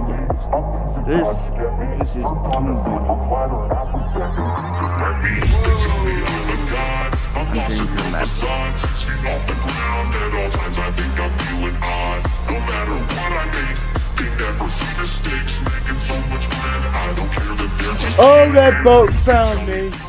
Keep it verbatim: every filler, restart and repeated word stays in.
guys. This, this is King Booty. I think you're mad. Oh, that boat found me.